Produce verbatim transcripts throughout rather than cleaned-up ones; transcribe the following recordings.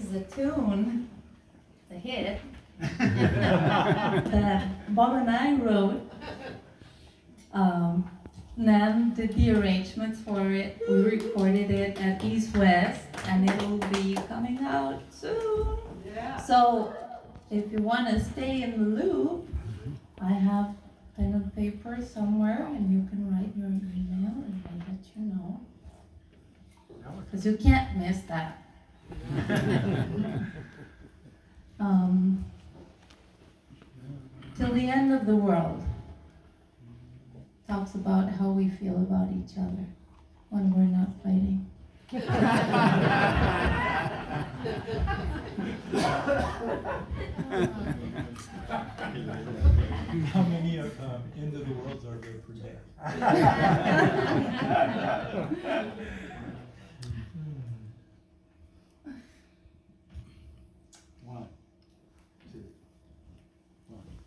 is a tune, a hit, that Bob and I wrote. Um, Nan did the arrangements for it. We recorded it at East West, and it will be coming out soon. Yeah. So, if you want to stay in the loop, I have pen and paper somewhere, and you can write your email, and I'll let you know. Because you can't miss that. um, till the end of the world talks about how we feel about each other when we're not fighting. How many of um, end of the worlds are there per day? One, two, one, two,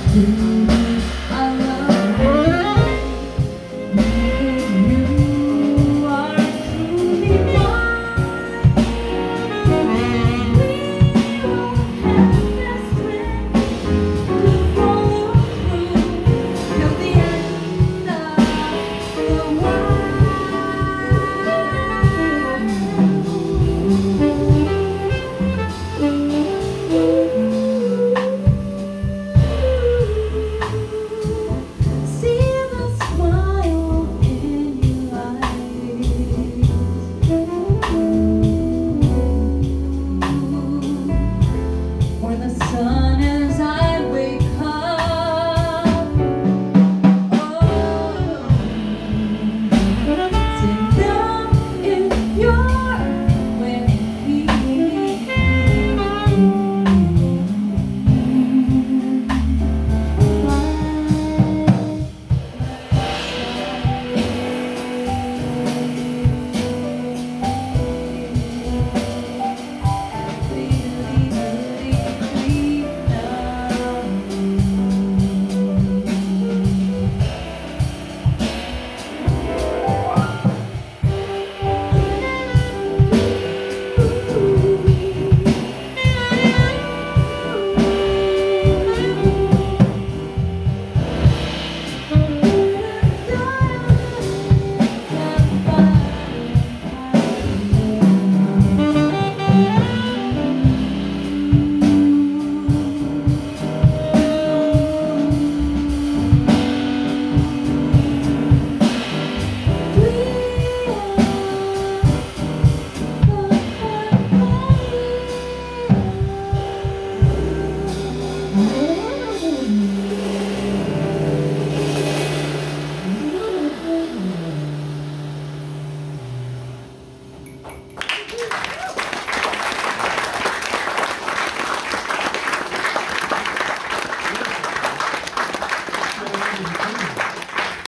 you.